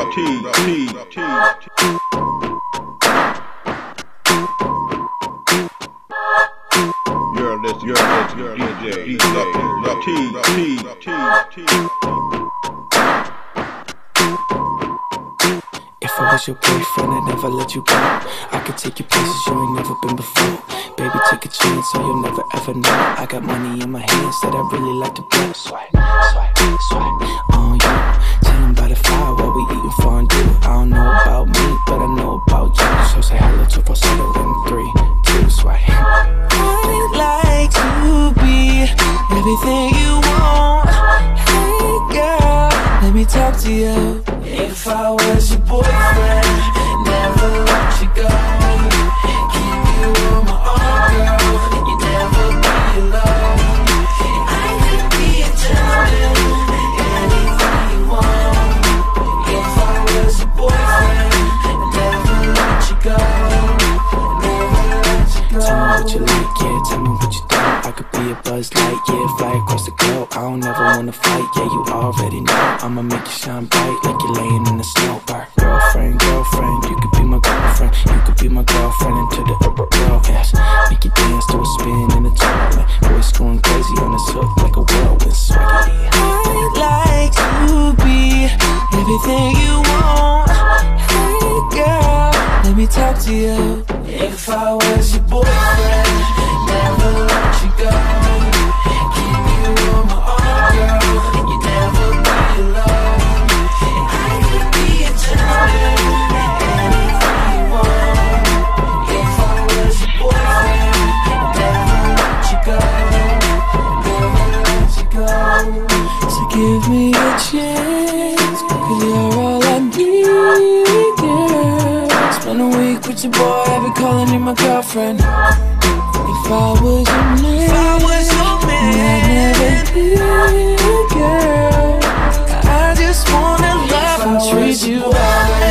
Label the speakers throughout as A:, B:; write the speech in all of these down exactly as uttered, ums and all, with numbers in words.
A: You're listening, you're listening, D J, D J, T, T, T, T.
B: If I was your boyfriend, I'd never let you go. I could take you places you ain't never been before. Baby, take a chance, so you'll never ever know. I got money in my hands that I really like to blow. Swipe, swipe, swipe on you. Chillin' by the fire while we eatin' fondue. I don't know about me, but I know about you. So say hello to falsetto in three, two, swipe. I'd like to be everything you want. Hey girl, let me talk to you. If I was your boyfriend, never let you go. Keep you on my arm, girl. You never be alone. I could be a gentleman, anything you want. If I was your boyfriend, never let you go. Never let you go. Tell me what you like, yeah, tell me what you don't. I could be a Buzz Lightyear, fly across the globe. I don't ever wanna fight, yeah, you already know. I'ma make you shine bright like you're laying in the snow. Girlfriend, girlfriend, you could be my girlfriend. You could be my girlfriend into the upper world, yes. Make you dance to a spin in the twirl. Boys going crazy on this hook like a whirlwind swaggy. I'd like to be everything you want. Hey girl, let me talk to you. If I was your boyfriend, never let you go. Keep you on my arm, girl. You never be alone. I could be a gentleman, anything you want. If I was your boyfriend, never let you go. Never let you go. So give me a chance, 'cause you're all I need, girl. Spend a week with your boy, I'll be calling you my girlfriend. If I was your man, if I was your man, I'd never leave you, girl. I just wanna love and treat you right.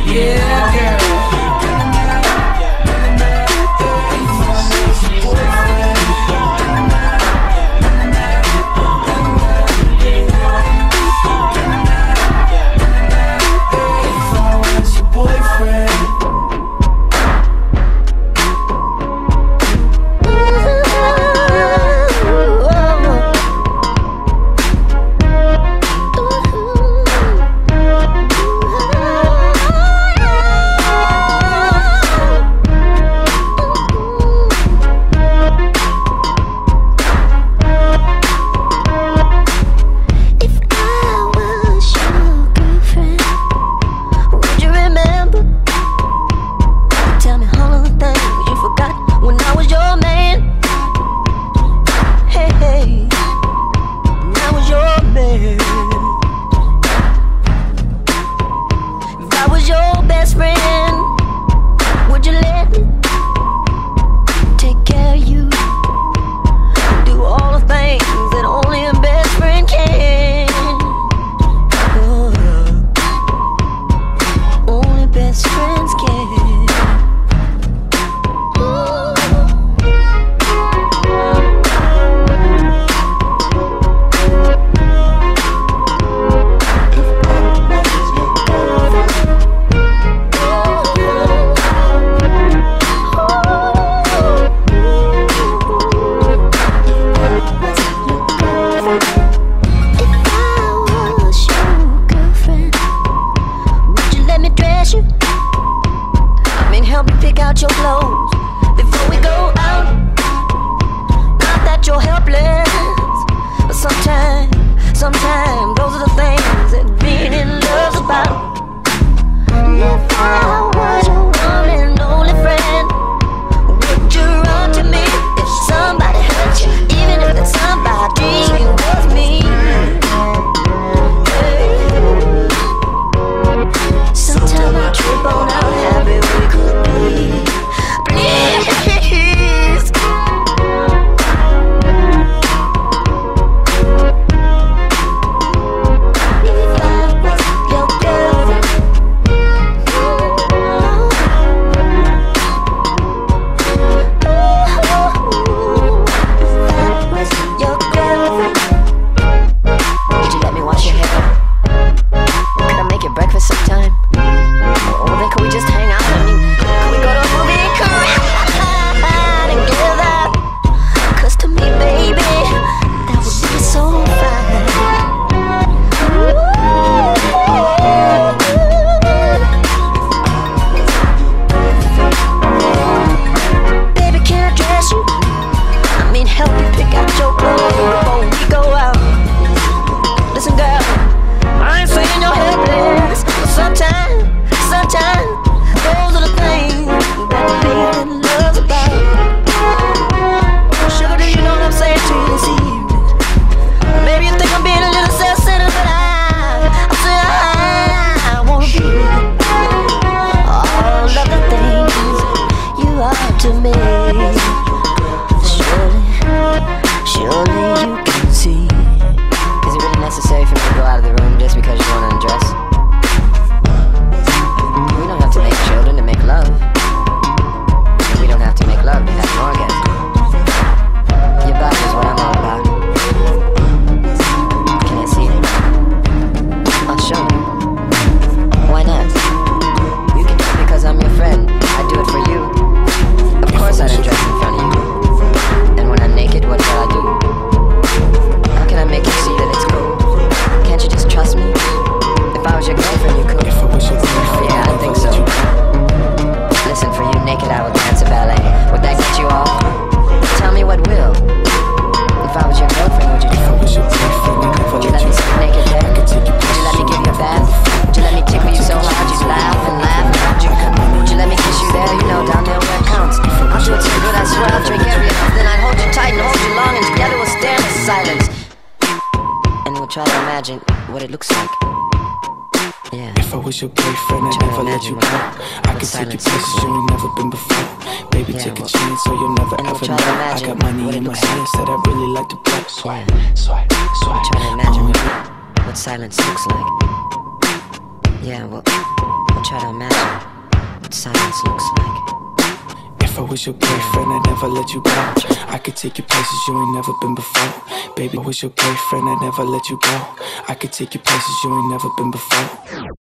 B: Yeah, girl.
C: try to imagine what it looks like. Yeah.
B: If I was your boyfriend, I'd never let you go. I could take you places you ain't never been before. Baby,
C: yeah,
B: take
C: well,
B: a chance so you'll never ever know. I got money in my hands that I really like to blow. Swipe, swipe, swipe.
C: Try to imagine what, what silence looks like. Yeah, well, we'll try to imagine what silence looks like.
B: If I was your boyfriend, I'd never let you go. I could take you places you ain't never been before. Baby, if I was your boyfriend, I'd never let you go. I could take you places you ain't never been before.